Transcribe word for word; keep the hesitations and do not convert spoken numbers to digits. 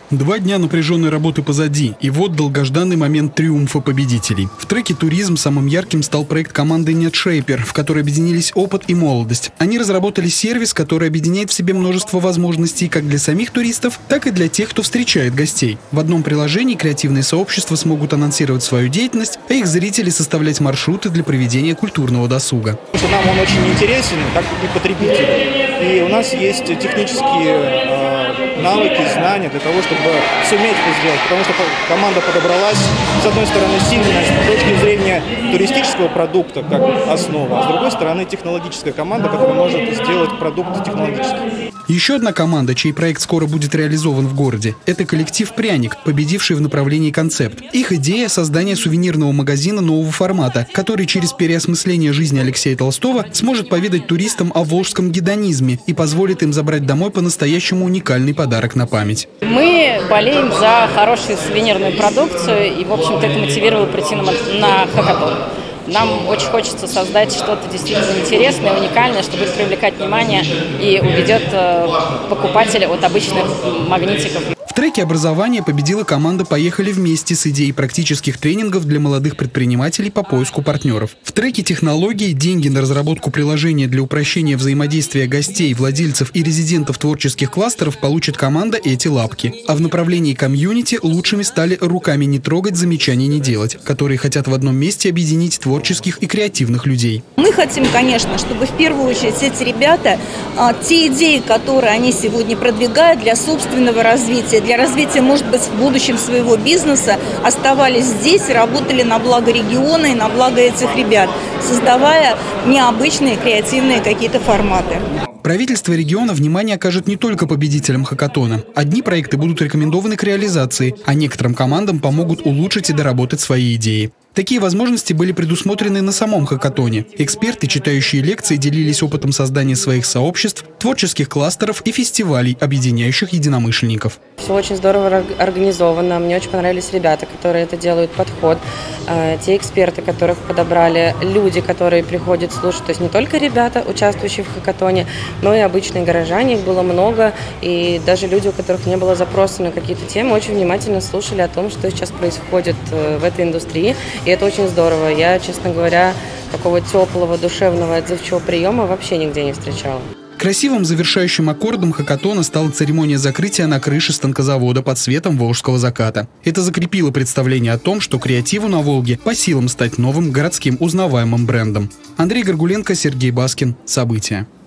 Два дня напряженной работы позади, и вот долгожданный момент триумфа победителей. В треке «Туризм» самым ярким стал проект команды NetShaper, в которой объединились опыт и молодость. Они разработали сервис, который объединяет в себе множество возможностей как для самих туристов, так и для тех, кто встречает гостей. В одном приложении креативные сообщества смогут анонсировать свою деятельность, а их зрители составлять маршруты для проведения культурного досуга. Нам он очень интересен, как и потребителю. И у нас есть технические э, навыки, знания для того, чтобы суметь это сделать. Потому что команда подобралась, с одной стороны, сильная с точки зрения туристического продукта как основа, а с другой стороны, технологическая команда, которая может сделать продукт технологический. Еще одна команда, чей проект скоро будет реализован в городе, это коллектив «Пряник», победивший в направлении «Концепт». Их идея – создание сувенирного магазина нового формата, который через переосмысление жизни Алексея Толстого сможет поведать туристам о волжском гедонизме и позволит им забрать домой по-настоящему уникальный подарок на память. Мы болеем за хорошую сувенирную продукцию и, в общем-то, это мотивировало прийти на, на хакатон. Нам очень хочется создать что-то действительно интересное, уникальное, что будет привлекать внимание и уведет покупателя от обычных магнитиков. В треке «Образование» победила команда «Поехали вместе» с идеей практических тренингов для молодых предпринимателей по поиску партнеров. В треке «Технологии» деньги на разработку приложения для упрощения взаимодействия гостей, владельцев и резидентов творческих кластеров получит команда «Эти лапки». А в направлении комьюнити лучшими стали «Руками не трогать, замечаний не делать», которые хотят в одном месте объединить творческих и креативных людей. Мы хотим, конечно, чтобы в первую очередь эти ребята, те идеи, которые они сегодня продвигают для собственного развития, для развития, может быть, в будущем своего бизнеса, оставались здесь, работали на благо региона и на благо этих ребят, создавая необычные креативные какие-то форматы. Правительство региона внимание окажет не только победителям хакатона. Одни проекты будут рекомендованы к реализации, а некоторым командам помогут улучшить и доработать свои идеи. Такие возможности были предусмотрены на самом хакатоне. Эксперты, читающие лекции, делились опытом создания своих сообществ, творческих кластеров и фестивалей, объединяющих единомышленников. Все очень здорово организовано. Мне очень понравились ребята, которые это делают, подход. Те эксперты, которых подобрали, люди, которые приходят слушать. То есть не только ребята, участвующие в хакатоне, но и обычные горожане. Их было много. И даже люди, у которых не было запроса на какие-то темы, очень внимательно слушали о том, что сейчас происходит в этой индустрии. И это очень здорово. Я, честно говоря, такого теплого, душевного, отзывчивого приема вообще нигде не встречала. Красивым завершающим аккордом хакатона стала церемония закрытия на крыше станкозавода под светом волжского заката. Это закрепило представление о том, что креативу на Волге по силам стать новым городским узнаваемым брендом. Андрей Горгуленко, Сергей Баскин. События.